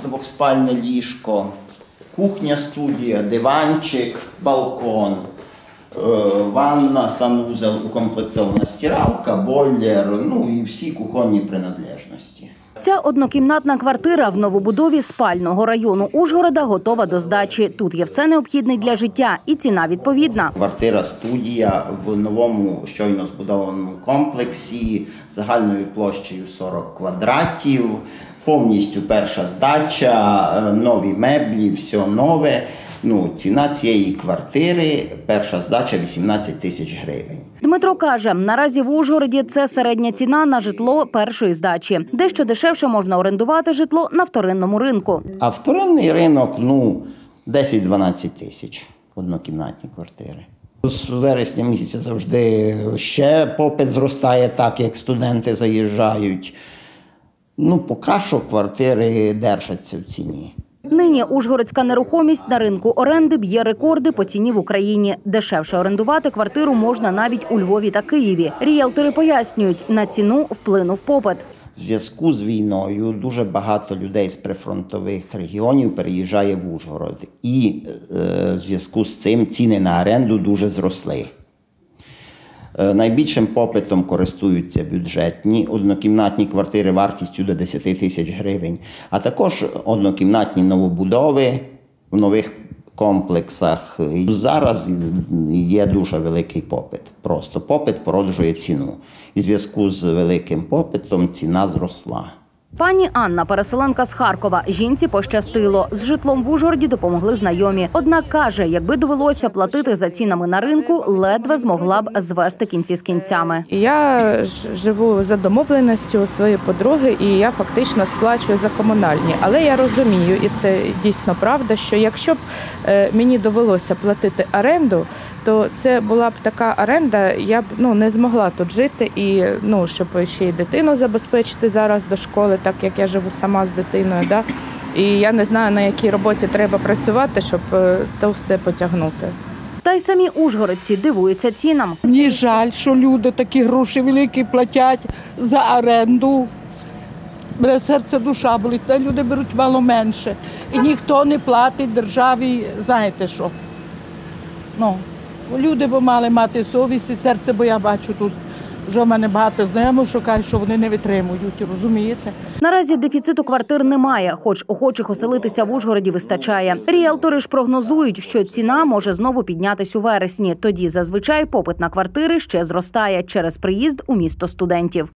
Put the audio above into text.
двохспальне ліжко, кухня-студія, диванчик, балкон, ванна, санузел, укомплектована стиралка, бойлер, ну і всі кухонні принадлежності. Ця однокімнатна квартира в новобудові спального району Ужгорода готова до здачі. Тут є все необхідне для життя і ціна відповідна. Квартира-студія в новому щойно збудованому комплексі загальною площею 40 квадратів, повністю перша здача, нові меблі, все нове. Ціна цієї квартири, перша здача – 18 тисяч гривень. Дмитро каже, наразі в Ужгороді це середня ціна на житло першої здачі. Дещо дешевше можна орендувати житло на вторинному ринку. А вторинний ринок, 10-12 тисяч однокімнатні квартири. З вересня місяця завжди ще попит зростає так, як студенти заїжджають. Поки що квартири держаться в ціні. Нині ужгородська нерухомість на ринку оренди б'є рекорди по ціні в Україні. Дешевше орендувати квартиру можна навіть у Львові та Києві. Ріелтори пояснюють, на ціну вплинув попит. В зв'язку з війною дуже багато людей з прифронтових регіонів переїжджає в Ужгород. І в зв'язку з цим ціни на оренду дуже зросли. Найбільшим попитом користуються бюджетні однокімнатні квартири вартістю до 10 тисяч гривень, а також однокімнатні новобудови в нових комплексах. Зараз є дуже великий попит. Просто попит породжує ціну. І в зв'язку з великим попитом ціна зросла. Пані Анна, переселенка з Харкова. Жінці пощастило. З житлом в Ужгороді допомогли знайомі. Однак, каже, якби довелося платити за цінами на ринку, ледве змогла б звести кінці з кінцями. Я живу за домовленістю своєї подруги, і я фактично сплачую за комунальні. Але я розумію, і це дійсно правда, що якщо б мені довелося платити оренду, то це була б така оренда, я б не змогла тут жити і щоб ще й дитину забезпечити зараз до школи, так як я живу сама з дитиною. Да? І я не знаю, на якій роботі треба працювати, щоб то все потягнути. Та й самі ужгородці дивуються цінам. Мені жаль, що люди такі гроші великі платять за оренду. Мене серце, душа болить, та люди беруть мало менше. І ніхто не платить державі, знаєте що. Люди б мали мати совість і серце, бо я бачу тут, вже в мене багато знайомих, що кажуть, що вони не витримують, розумієте? Наразі дефіциту квартир немає, хоч охочих оселитися в Ужгороді вистачає. Ріелтори ж прогнозують, що ціна може знову піднятись у вересні. Тоді зазвичай попит на квартири ще зростає через приїзд у місто студентів.